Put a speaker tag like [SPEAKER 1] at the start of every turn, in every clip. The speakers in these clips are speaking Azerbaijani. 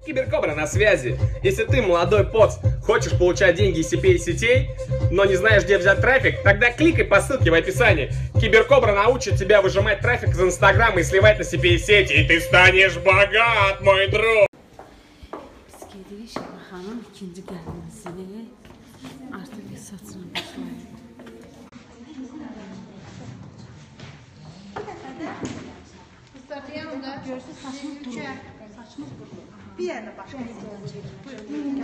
[SPEAKER 1] Киберкобра на связи. Если ты, молодой поц, хочешь получать деньги из CPA-сетей, но не знаешь, где взять трафик, тогда кликай по ссылке в описании. Киберкобра научит тебя выжимать трафик из Инстаграма и сливать на CPA-сети, и ты станешь богат, мой друг!
[SPEAKER 2] Bir yerine başka bir şey. Buyurun.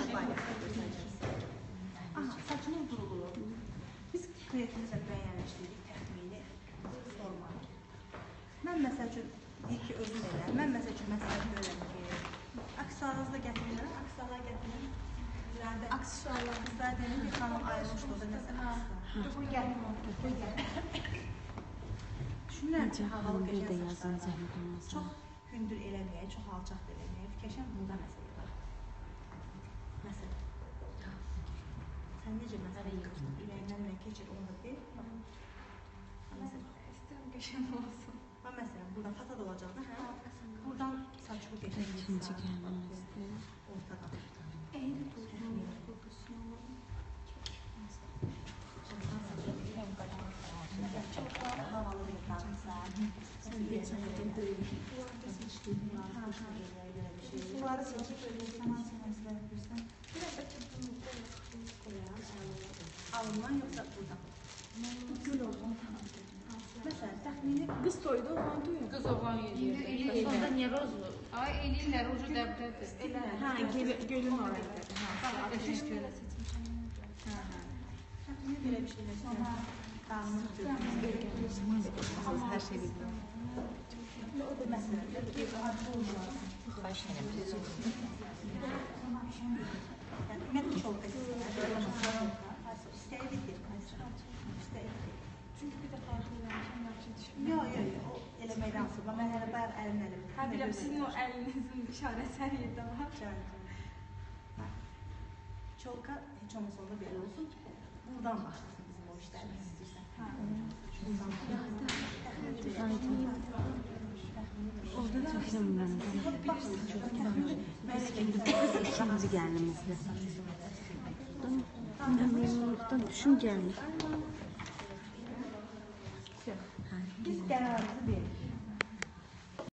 [SPEAKER 2] Aha, saçının duruluğu. Biz kliyentimizlə bəyənləşdirdik təxmini forma. Mən məsəl üçün, deyir ki, özüm elə. Mən məsəl üçün məsələn görürəm ki, aksesuarınızı da gətirirəm, aksesuarlar gətirirəm. Aksesuarlar qızlar deyim ki, xanım ayrılmışdı o da məsələn. Bu gətirir. Düşünürəm ki, havalı qəşən saçlarına çox hündür eləməyə, çox alçaq eləməyə fikirləşəm, bunda məsələ var. Məsələ. Sən necə məsələ yıxırsın? Ürəyindən nə keçir, onu da bil.
[SPEAKER 3] İstəyirəm qəşən olsun.
[SPEAKER 2] Məsələn, burada pata da olacaq da, hə? Buradan saçı bu qəşən yıxırsın. Ortadan.
[SPEAKER 3] Eyni durduğum profesyonel.
[SPEAKER 2] Çox havalı bir tanısan. Sən geçmədin deyil. Bunları seçib ölürsən, hansı məsələ yapırsan?
[SPEAKER 3] Biraz açıqlığımızda yaxşılıq qoyaq.
[SPEAKER 2] Alından yoxsa buradan?
[SPEAKER 3] Gül olsun.
[SPEAKER 2] Məsələn, təxmini
[SPEAKER 3] Qız toydu, oğlan toydu.
[SPEAKER 4] Qız oğlan yedi. Sonda niyə rozlu? Ay eləyirlər, ucu dəbdədir.
[SPEAKER 3] Hə, gölün orayıdır.
[SPEAKER 4] Təşəkkür.
[SPEAKER 2] təxmini belə bir şey məsələn. Qanunu
[SPEAKER 4] Hər şey bildim.
[SPEAKER 2] o da məsələdir.
[SPEAKER 4] Xahiş edirəm.
[SPEAKER 2] Ümumiyyətlə çox istəyir. İstəyi bitir.
[SPEAKER 3] Çünki bir dəfə eləmişəm, yaxşı düşmür.
[SPEAKER 2] Yox, o eləməkdən sonra. Mən hələ bayaq əlimlə eləmişəm.
[SPEAKER 3] Hə, biləm, sizin o əlinizin işarəsi hər yerdə var.
[SPEAKER 2] Çolka heç olmasa onda belə olsun ki, buradan başlasın bizim o işlərimiz istəyirsən.
[SPEAKER 5] Orada çəkilmirəm. İkinci gəlinimizdə. Memnunluqdan düşüm gəlmir.
[SPEAKER 2] Biz qərarımızı verir.